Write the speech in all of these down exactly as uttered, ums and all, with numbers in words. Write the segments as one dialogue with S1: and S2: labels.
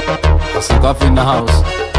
S1: Hassan Coffee in the house.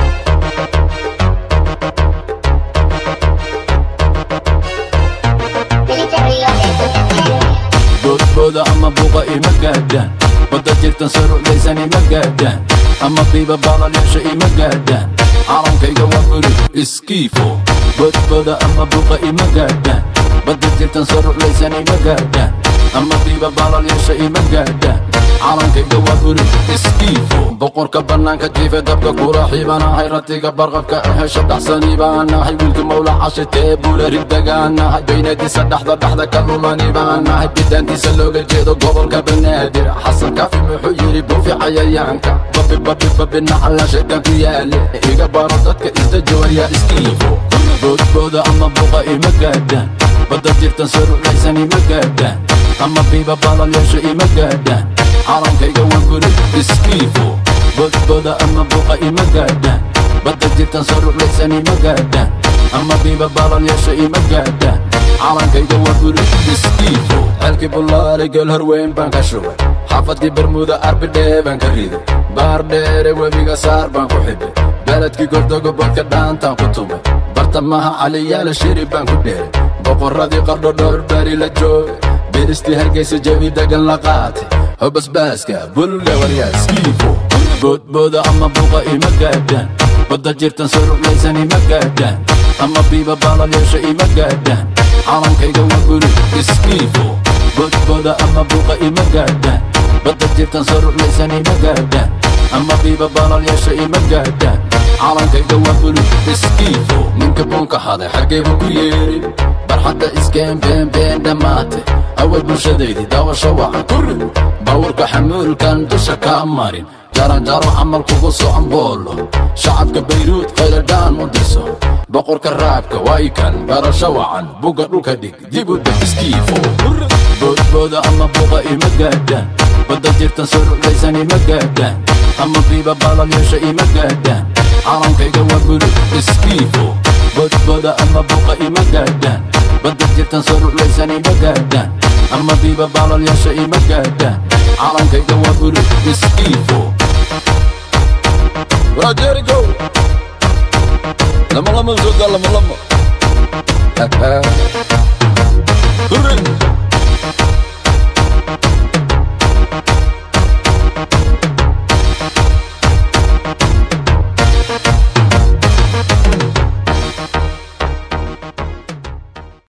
S1: Boda ama buqa ima gaadhaan wada jirtan sarucdaysani ma gaadhaan ama qiiba baalalyaasha ima gaadhaan calankayga waa guri iskiifo bodboda ama buqa ima gaadhaan wada jirtan sarucdaysani ma gaadhaan ama qiiba baalalyaasha ima gaadhaan calankayga waa guri iskiifo boqorka bannaanka jiife dabka kula xiibanahay ratiga barqabka ahesha dhaxsani baanahay wiilka mawla cashitee buula ridagaanahay baynadiisa dhaxda dhaxda ka lulani baanahay bidaantiisa looga jeedo gobolka banaadir xasan kaafi muxuu yidhi buufi cayayaanka babi babi babi naxalla sheekan ku yaale iga baro dadka isdajawaya iskiifo boodbooda ama buqa ima gaadhaan badda jirtan sarucdaysani ma gaadhaan ama biiba baalalyaasha ima gaadhaan calankayga waa guri iskiifo bodboda ama buqa ima gaadhaan badda jirtan sarucdaysani ma gaadhaan ama biiba baalalyaasha ima gaadhaan calankayga waa guri iskiifo xelkii bullaale geel horweyn baan ka shubay xaafadkii bermuda arbidhee baan ka riday baar dheere webiga saar baan ku xidhay beledkii gordogo bodka dhaantaan ku tumay bartamaha caliyaala shiri baan ku dheeray boqorradii qardho dhowr bari la joogay biristii hargaysa jawi dagan la qaatay hobasbaaska bulle waryaa iskiifo boodbooda ama buqa ima gaadhaan badda jirtan sarucdaysani ma gaadhaan ama biiba baalalyaasha ima gaadhaan calankayga waa guri iskiifo boodbooda ama buqa ima gaadhaan badda jirtan sarucdaysani ma gaadhaan ama biiba baalalyaasha ima gaadhaan calankayga waa guri iskiifo ninka buunka haday xaggeeba ku yeerin barxadda iskeen been been dhammaatay awal bulshadaydii daawasho wacan ku rid bawrka xamuulkan dusha kaa marin jaranjaro camal kugu socon boolo shacabka bayruud qayladhaan u diso boqorka raabka waykan barasho wacan buga dhulka dhig dib u deg iskiifo boodbooda ama buqa ima gaadhaan badda jirtan sarucdaysani ma gaadhaan ama biiba baalalyaasha ima gaadhaan calankayga waa guri iskiifo bodboda ama buqa ima gaadhaan badda jirtan sarucdaysani ma gaadhaan ama biiba baalalyaasha ima gaadhaan calankayga waa guri iskiifo Rajerigo lama lama zoda lama lama